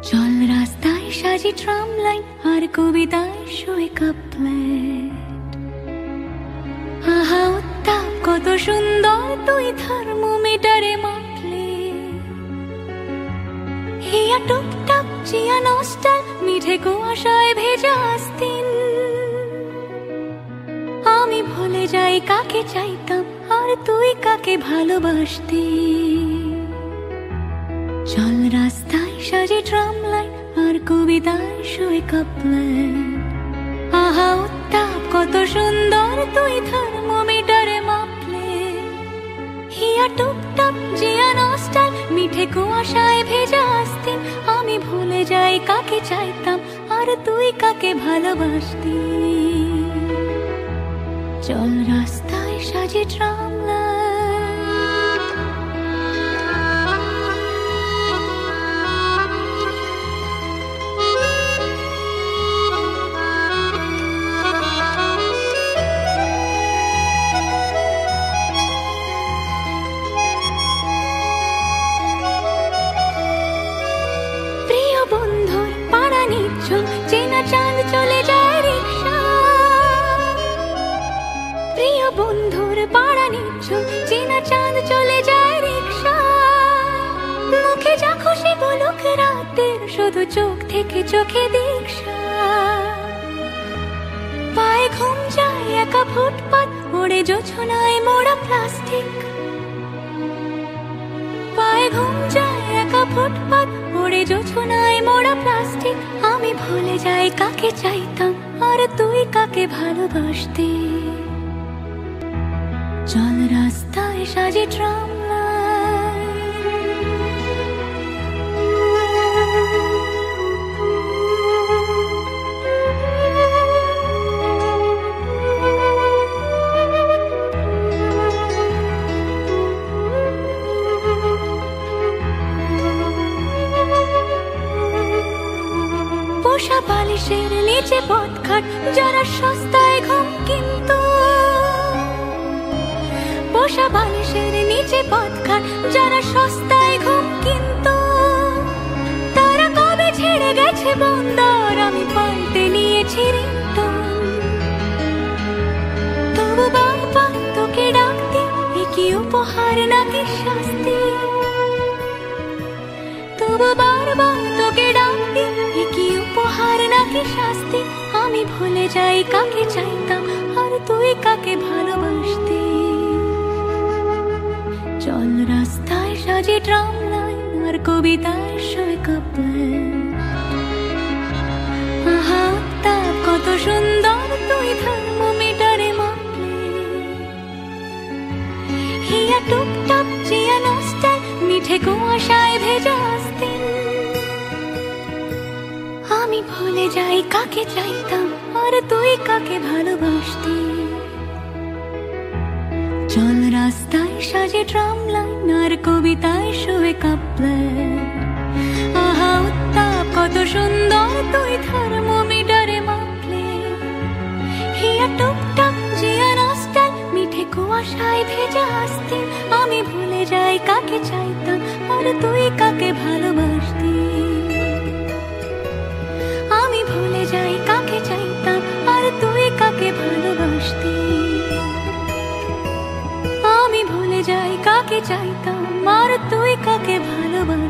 চল রাস্তায় সাজি ট্রাম লাইন আর কবিতায় শোয়ে কাপলেট। আহা উত্তাপ কত সুন্দর তুই থার্মোমিটারে মাপলে। হিয়া টুপটাপ চিয়া নস্টাল মিঠে কুয়াশায় ভেজা আস্তিন। আমি ভুলে যাই কাকে চাইতাম আর তুই কাকে ভালোবাসতি। চল রাস্তায় সাজে ট্রাম লাইন আর কবিতায় শোয়ে কাপলেট। আহা উত্তাপ কত সুন্দর তুই থার্মোমিটারে মাপলে। হিয়া টুপটাপ জিয়া নস্টাল মিঠে কুয়াশায় ভেজা আস্তিন। আমি ভুলে যাই কাকে চাইতাম আর তুই কাকে ভালোবাসতি। চল রাস্তায় সাজে ট্রাম লাইন। প্রিয় বন্ধুর পাড়া নিচ্ছল চেনা চাঁদ চলে যায় রিক্সা। প্রিয় বন্ধুর পাড়া নিচ্ছল চেনা চাঁদ চলে যায় রিক্সা। মুখে যা খুশি বলুক রাতের শুধু চোখ থেকে চোখে দীক্ষা। পায়ে ঘুম যায় একা ফুটপাত ওড়ে জোছনায় মোড়া প্লাস্টিক। পায়ে ঘুম যায় একা ফুটপাত ওড়ে জোছনায় মোড়া প্লাস্টিক। আমি ভুলে যাই কাকে চাইতাম আর তুই কাকে ভালোবাসতি। চল রাস্তায় সাজে ট্রাম লাইন। পোষা বালিশের নিচে পথঘাট যারা সস্তায় ঘুম কিন্তু। পোষা বালিশের নিচে পথঘাট যারা সস্তায় ঘুম কিন্তু। তারা কবে ছেড়ে গেছে বন্দর আমি পাল্টে নিয়েছি রিংটোন। তবু বারবার তোকে ডাকতে এ কি উপহার নাকি শাস্তি। তবু বারবার তোকে ডাকতে এ কি উপহার নাকি শাস্তি। আমি ভুলে যাই কাকে চাইতাম আর তুই কাকে ভালোবাসতি। চল রাস্তায় সাজে ট্রাম লাইন আর কবিতায় শোয়ে কাপলেট। আহা উত্তাপ কত সুন্দর তুই থার্মোমিটারে মাপলে। হিয়া টুপটাপ চিয়া নস্টাল মিঠে কুয়াশায় ভেজা আস্তিন। আমি ভুলে যাই কাকে চাইতাম আর তুই কাকে ভালোবাসতি। চল রাস্তায় সাজে ট্রাম লাইন আর কবিতায় শোয়ে কাপলেট। আহা উত্তাপ কত সুন্দর তুই থার্মোমিটারে মাপলে। হিয়া টুপটাপ জিয়া নস্টাল মিঠে কুয়াশায় ভেজা আস্তিন। আমি ভুলে যাই কাকে চাইতাম আর তুই কাকে ভালোবাসতি। আমি ভুলে যাই কাকে চাইতাম আর তুই কাকে ভালোবাসতি। আমি ভুলে যাই কাকে চাইতাম আর তুই কাকে ভালোবাসতি।